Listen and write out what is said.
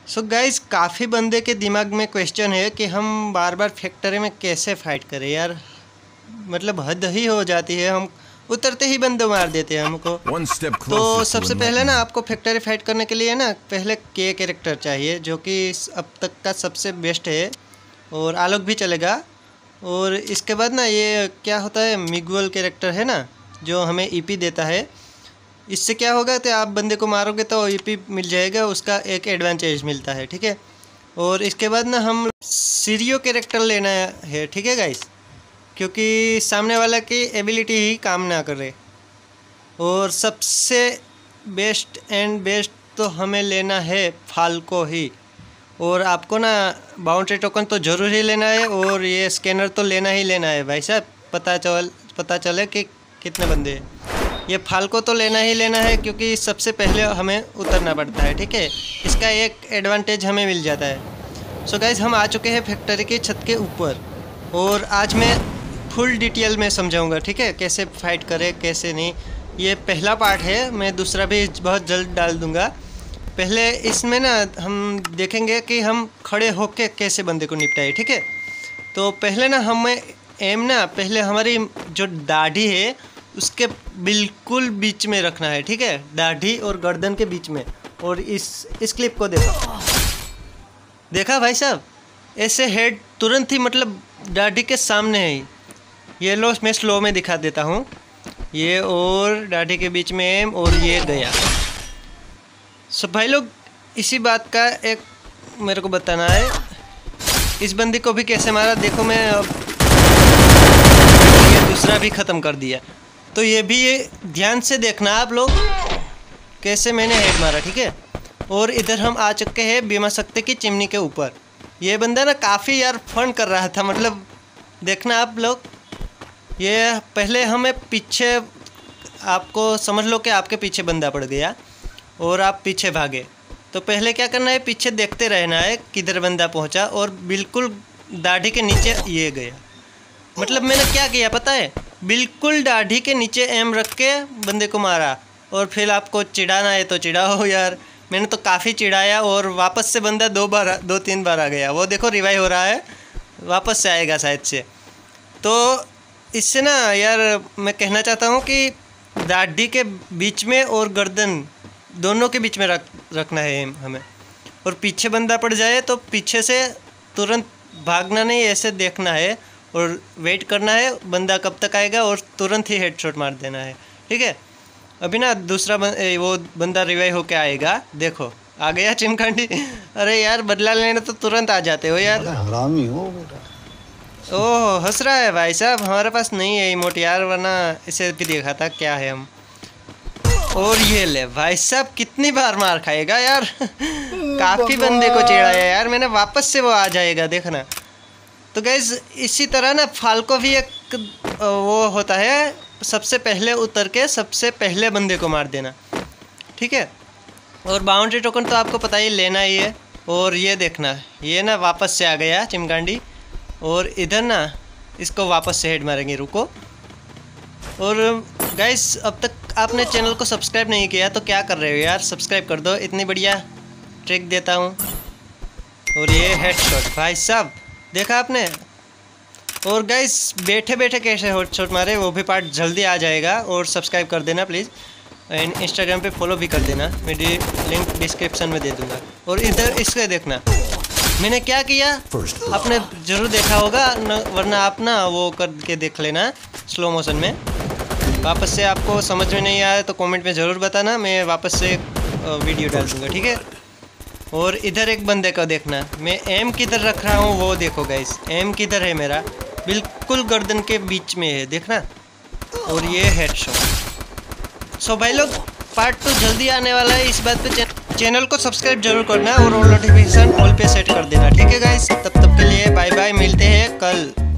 So guys, काफ़ी बंदे के दिमाग में क्वेश्चन है कि हम बार बार फैक्ट्री में कैसे फाइट करें यार। मतलब हद ही हो जाती है, हम उतरते ही बंदे मार देते हैं हमको। तो सबसे पहले ना आपको फैक्ट्री फाइट करने के लिए ना पहले के कैरेक्टर चाहिए, जो कि अब तक का सबसे बेस्ट है, और आलोक भी चलेगा। और इसके बाद ना ये क्या होता है, मिगुअल कैरेक्टर है ना, जो हमें ईपी देता है। इससे क्या होगा तो आप बंदे को मारोगे तो ईपी मिल जाएगा, उसका एक एडवांटेज मिलता है, ठीक है। और इसके बाद ना हम सीरियो कैरेक्टर लेना है, ठीक है गाइस, क्योंकि सामने वाला की एबिलिटी ही काम ना करे। और सबसे बेस्ट एंड बेस्ट तो हमें लेना है फाल्को ही। और आपको ना बाउंड्री टोकन तो ज़रूर ही लेना है, और ये स्कैनर तो लेना ही लेना है भाई साहब, पता चले कि कितने बंदे हैं। ये फाल्को तो लेना ही लेना है, क्योंकि सबसे पहले हमें उतरना पड़ता है, ठीक है। इसका एक एडवांटेज हमें मिल जाता है। सो गाइस, हम आ चुके हैं फैक्ट्री की छत के ऊपर, और आज मैं फुल डिटेल में समझाऊंगा, ठीक है, कैसे फाइट करें कैसे नहीं। ये पहला पार्ट है, मैं दूसरा भी बहुत जल्द डाल दूंगा। पहले इसमें ना हम देखेंगे कि हम खड़े होके कैसे बंदे को निपटाए, ठीक है। तो पहले ना हमें पहले हमारी जो दाढ़ी है उसके बिल्कुल बीच में रखना है, ठीक है, दाढ़ी और गर्दन के बीच में। और इस क्लिप को देखा भाई साहब, ऐसे हेड तुरंत ही मतलब दाढ़ी के सामने है। ये लो, मैं स्लो में दिखा देता हूँ, ये और दाढ़ी के बीच में, और ये गया। सो भाई लोग, इसी बात का एक मेरे को बताना है, इस बंदी को भी कैसे मारा। देखो मैं अब ये दूसरा भी ख़त्म कर दिया। तो ये भी ध्यान से देखना आप लोग कैसे मैंने हेड मारा, ठीक है। और इधर हम आ चुके हैं बीमा शक्ति की चिमनी के ऊपर। ये बंदा ना काफ़ी यार फन कर रहा था, मतलब देखना आप लोग। ये पहले हमें पीछे, आपको समझ लो कि आपके पीछे बंदा पड़ गया और आप पीछे भागे। तो पहले क्या करना है, पीछे देखते रहना है किधर बंदा पहुंचा, और बिल्कुल दाढ़ी के नीचे ये गया। मतलब मैंने क्या किया पता है, बिल्कुल दाढ़ी के नीचे एम रख के बंदे को मारा। और फिर आपको चिढ़ाना है तो चिढ़ाओ यार, मैंने तो काफ़ी चिढ़ाया। और वापस से बंदा दो तीन बार आ गया, वो देखो रिवाइव हो रहा है, वापस से आएगा शायद से। तो इससे ना यार मैं कहना चाहता हूँ कि दाढ़ी के बीच में और गर्दन दोनों के बीच में रखना है एम हमें। और पीछे बंदा पड़ जाए तो पीछे से तुरंत भागना नहीं, ऐसे देखना है और वेट करना है बंदा कब तक आएगा, और तुरंत ही हेडशॉट मार देना है, ठीक है। अभी ना दूसरा वो बंदा रिवाइव होके आएगा, देखो आ गया चिमकांडी। अरे यार, बदला लेने तो तुरंत आ जाते हो यार, हरामी हो बेटा। ओह, हंस रहा है भाई साहब, हमारे पास नहीं है इमोट यार, वरना इसे भी देखा था क्या है हम। और ये ले भाई साहब, कितनी बार मार खाएगा यार। काफ़ी बंदे को चिढ़ाया यार मैंने, वापस से वो आ जाएगा देखना। तो गाइस, इसी तरह ना फाल्को भी एक वो होता है, सबसे पहले उतर के सबसे पहले बंदे को मार देना, ठीक है। और बाउंड्री टोकन तो आपको पता ही लेना ही है। और ये देखना, ये ना वापस से आ गया चिमकांडी, और इधर ना इसको वापस से हेड मारेंगे, रुको। और गाइस, अब तक आपने चैनल को सब्सक्राइब नहीं किया तो क्या कर रहे हो यार, सब्सक्राइब कर दो, इतनी बढ़िया ट्रिक देता हूँ। और ये हेडशॉट भाई साहब, देखा आपने। और गाइस, बैठे बैठे कैसे हेडशॉट मारे वो भी पार्ट जल्दी आ जाएगा। और सब्सक्राइब कर देना प्लीज़, एंड इंस्टाग्राम पे फॉलो भी कर देना, मैं लिंक डिस्क्रिप्शन में दे दूँगा। और इधर इसके देखना मैंने क्या किया, आपने ज़रूर देखा होगा, वरना आप ना वो करके देख लेना स्लो मोशन में। वापस से आपको समझ में नहीं आया तो कमेंट में ज़रूर बताना, मैं वापस से वीडियो डाल दूँगा, ठीक है। और इधर एक बंदे को देखना, मैं एम किधर रख रहा हूँ वो देखो गाइस, एम किधर है मेरा, बिल्कुल गर्दन के बीच में है, देखना। और ये हेडशॉट। सो भाई लोग, पार्ट 2 जल्दी आने वाला है, इस बात पे चैनल को सब्सक्राइब जरूर करना और नोटिफिकेशन ऑल पे सेट कर देना, ठीक है गाइस। तब तक के लिए बाय बाय, मिलते हैं कल।